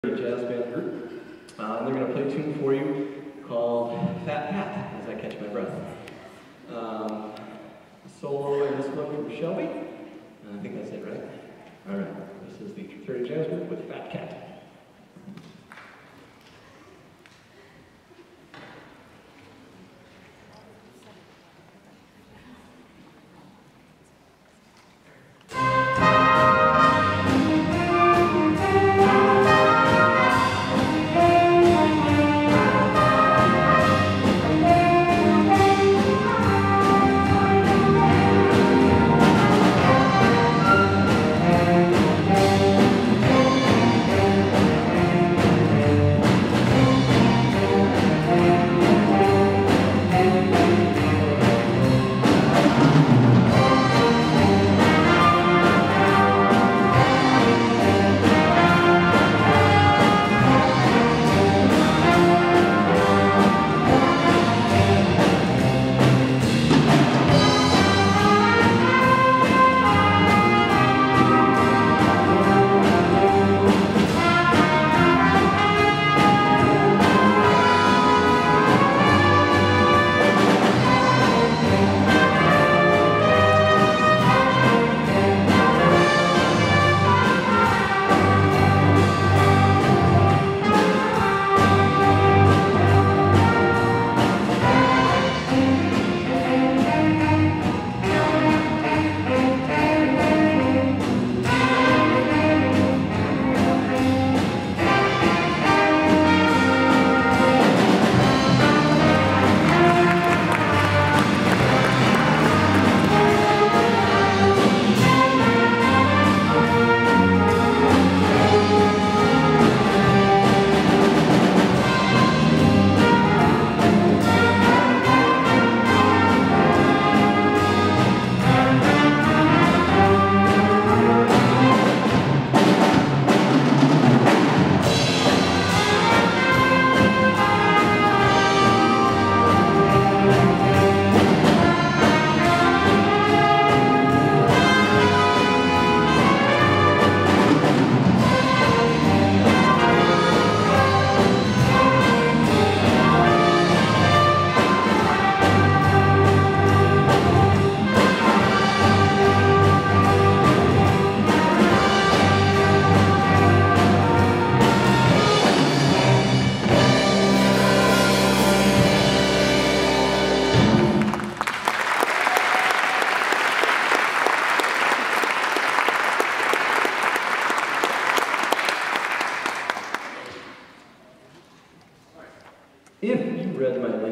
Jazz band group, and they're going to play a tune for you called Fat Pat, as I catch my breath. Solo in this one from Shelby. I think that's it, right? All right, this is the True Jazz group with Fat Cat. If you read my